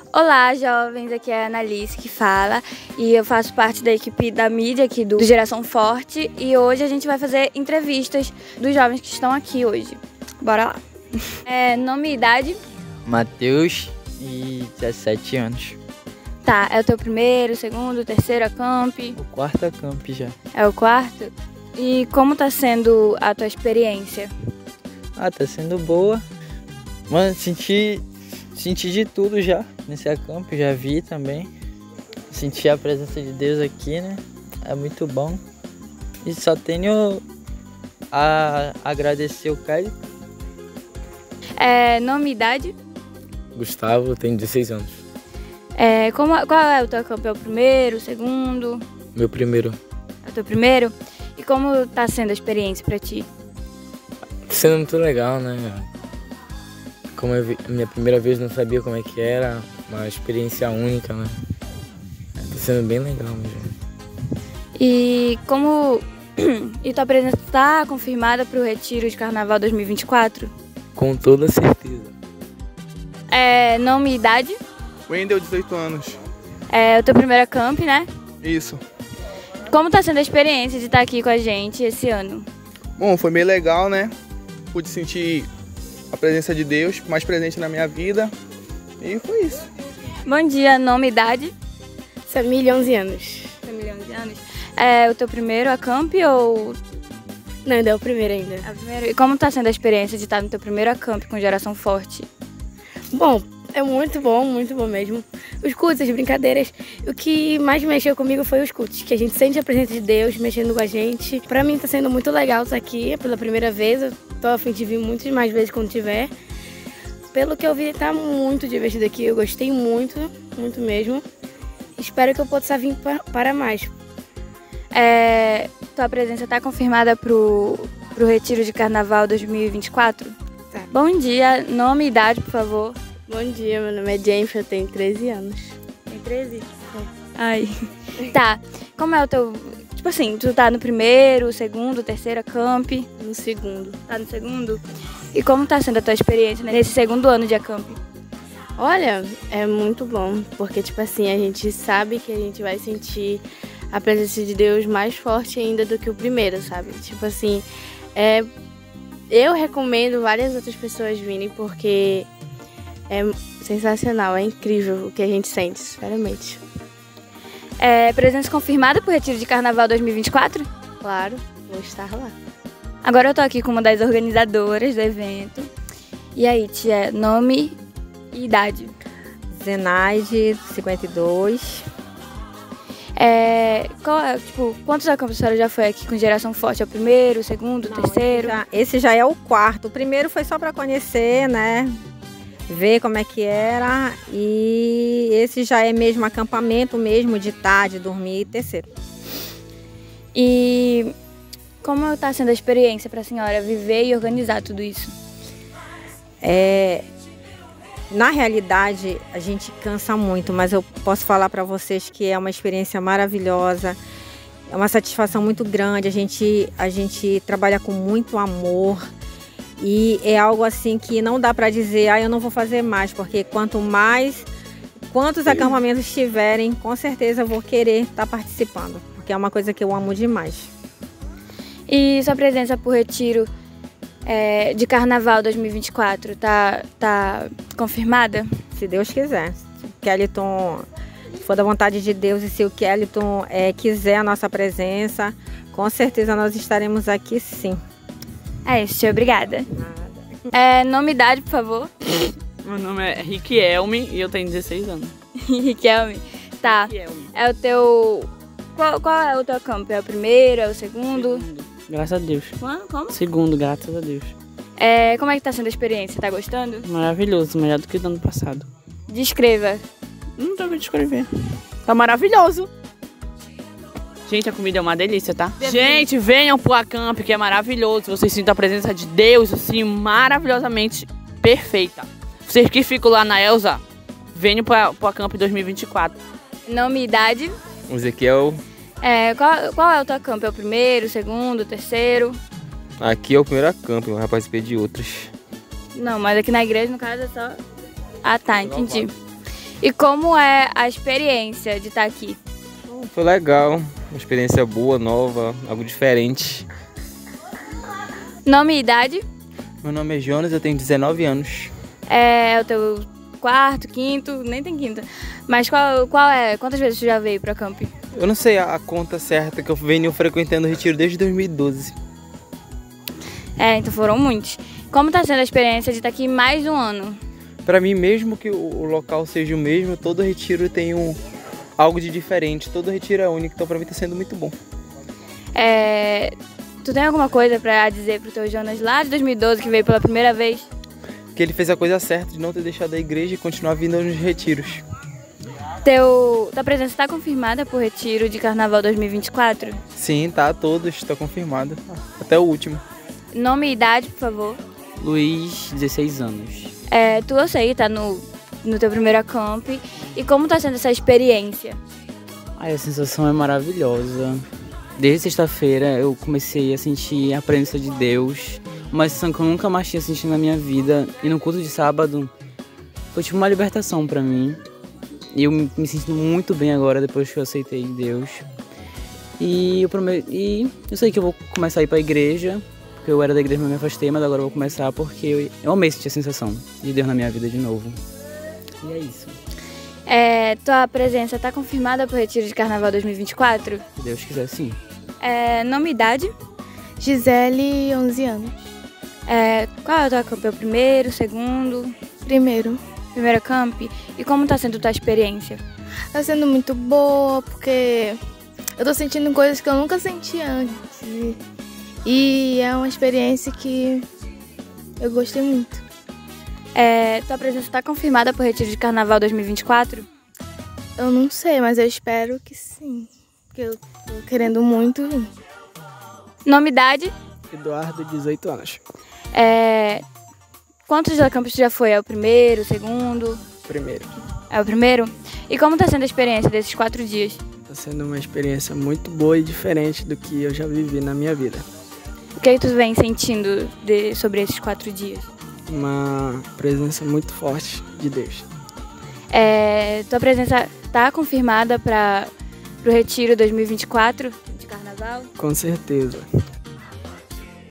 Olá, jovens, aqui é a Annalise que fala e eu faço parte da equipe da mídia aqui do Geração Forte e hoje a gente vai fazer entrevistas dos jovens que estão aqui hoje. Bora lá. Nome e idade? Matheus e 17 anos. Tá, é o teu primeiro, segundo, terceiro acamp? O quarto acamp já. É o quarto? E como tá sendo a tua experiência? Tá sendo boa. Mano, senti de tudo já nesse acamp, já vi também. Senti a presença de Deus aqui, né? É muito bom. E só tenho a agradecer o Caio. Nome e idade? Gustavo, tenho 16 anos. Qual é o teu acamp? É o primeiro, o segundo? Meu primeiro. É o teu primeiro? E como tá sendo a experiência pra ti? Tá sendo muito legal, né? Como minha primeira vez, não sabia como é que era, uma experiência única, né? Tá sendo bem legal mesmo. E tua presença tá confirmada pro Retiro de Carnaval 2024? Com toda certeza. Nome e idade? Wendel, 18 anos. É o teu primeiro acamp, né? Isso. Como tá sendo a experiência de estar aqui com a gente esse ano? Bom, foi bem legal, né? Pude sentir a presença de Deus mais presente na minha vida e foi isso. Bom dia, nome e idade? Samília, 11 anos. Samília, 11 anos. É o teu primeiro acamp ou... Não, ainda é o primeiro ainda. É o primeiro. E como tá sendo a experiência de estar no teu primeiro acamp com Geração Forte? Bom, é muito bom mesmo. Os cultos, as brincadeiras, o que mais mexeu comigo foi os cultos, que a gente sente a presença de Deus mexendo com a gente. Pra mim tá sendo muito legal estar aqui pela primeira vez, eu tô a fim de vir muitas mais vezes quando tiver. Pelo que eu vi, tá muito divertido aqui, eu gostei muito mesmo. Espero que eu possa vir para mais. Tua presença tá confirmada pro Retiro de Carnaval 2024? Tá. Bom dia, nome e idade, por favor. Bom dia, meu nome é Jennifer, eu tenho 13 anos. Tem 13? Ai. Tá, como é o teu... Tipo assim, tu tá no primeiro, segundo, terceiro acamp? No segundo. Tá no segundo? E como tá sendo a tua experiência nesse segundo ano de acamp? Olha, é muito bom, porque tipo assim, a gente sabe que a gente vai sentir a presença de Deus mais forte ainda do que o primeiro, sabe? Tipo assim, eu recomendo várias outras pessoas virem, porque é sensacional, é incrível o que a gente sente, sinceramente. Presença confirmada pro Retiro de Carnaval 2024? Claro, vou estar lá. Agora eu tô aqui com uma das organizadoras do evento. E aí, tia, nome e idade? Zenaide, 52. Quantos acampos a senhora já foi aqui com Geração Forte? É o primeiro, o segundo, o terceiro? Esse já é o quarto. O primeiro foi só para conhecer, né? Ver como é que era. E esse já é mesmo acampamento mesmo, de tarde, dormir, terceiro. E como está sendo a experiência para a senhora viver e organizar tudo isso? Na realidade, a gente cansa muito, mas eu posso falar para vocês que é uma experiência maravilhosa, é uma satisfação muito grande, a gente trabalha com muito amor e é algo assim que não dá para dizer, eu não vou fazer mais, porque quantos acampamentos tiverem, com certeza eu vou querer estar participando, porque é uma coisa que eu amo demais. E sua presença por Retiro de Carnaval 2024, tá confirmada? Se Deus quiser. Se o Kellyton for da vontade de Deus e se o Kellyton quiser a nossa presença, com certeza nós estaremos aqui sim. É isso, tia, obrigada. Nome e idade, por favor. Meu nome é Riquelme e eu tenho 16 anos. Riquelme. Tá. Riquelme. É o teu... Qual é o teu campo? É o primeiro, é o segundo? Segundo. Graças a Deus. Como? Segundo, graças a Deus. Como é que tá sendo a experiência? Tá gostando? Maravilhoso, melhor do que do ano passado. Descreva. Não tem o que descrever. Tá maravilhoso. Gente, a comida é uma delícia, tá? Gente, venham pro acamp, que é maravilhoso. Vocês sentem a presença de Deus, assim, maravilhosamente perfeita. Vocês que ficam lá na Elza, venham pro acamp 2024. Nome e idade? Ezequiel. Qual é o teu acamp? É o primeiro, o segundo, o terceiro? Aqui é o primeiro acamp, eu já participei de outros. Não, mas aqui na igreja, no caso, é só... Ah, tá, entendi. E como é a experiência de estar aqui? Foi legal, uma experiência boa, nova, algo diferente. Nome e idade? Meu nome é Jonas, eu tenho 19 anos. É o teu quarto, quinto, nem tem quinta. Mas qual é? Quantas vezes tu já veio pra camp? Eu não sei a conta certa, que eu venho frequentando o retiro desde 2012. Então foram muitos. Como tá sendo a experiência de estar aqui mais um ano? Para mim, mesmo que o local seja o mesmo, todo retiro tem algo de diferente, todo retiro é único, então para mim tá sendo muito bom. Tu tem alguma coisa pra dizer pro teu Jonas lá de 2012, que veio pela primeira vez? Que ele fez a coisa certa de não ter deixado a igreja e continuar vindo nos retiros. Tua presença está confirmada pro retiro de Carnaval 2024? Sim, tá, todos, tá confirmado, até o último. Nome e idade, por favor. Luiz, 16 anos. Eu sei, tá no teu primeiro acamp. E como tá sendo essa experiência? A sensação é maravilhosa. Desde sexta-feira eu comecei a sentir a presença de Deus, uma sensação que eu nunca mais tinha sentido na minha vida. E no culto de sábado foi tipo uma libertação pra mim. E eu me sinto muito bem agora depois que eu aceitei Deus. E eu sei que eu vou começar a ir pra igreja, porque eu era da igreja, mas me afastei, mas agora eu vou começar porque eu amei sentir a sensação de Deus na minha vida de novo. E é isso. Tua presença tá confirmada pro retiro de Carnaval 2024? Se Deus quiser, sim. Nome e idade? Gisele, 11 anos. Qual é o teu acamp? É o primeiro, segundo? Primeiro. Primeiro acamp? E como tá sendo tua experiência? Tá sendo muito boa, porque eu tô sentindo coisas que eu nunca senti antes. E é uma experiência que eu gostei muito. Tua presença tá confirmada pro retiro de Carnaval 2024? Eu não sei, mas eu espero que sim. Porque eu tô querendo muito vir. Nome e idade? Eduardo, 18 anos. Quantos acampos tu já foi? É o primeiro, o segundo? Primeiro. É o primeiro? E como tá sendo a experiência desses 4 dias? Tá sendo uma experiência muito boa e diferente do que eu já vivi na minha vida. O que tu vem sentindo sobre esses 4 dias? Uma presença muito forte de Deus. Tua presença tá confirmada pro retiro 2024 de Carnaval? Com certeza.